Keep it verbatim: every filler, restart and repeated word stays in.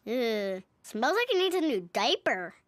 Ugh, smells like it needs a new diaper.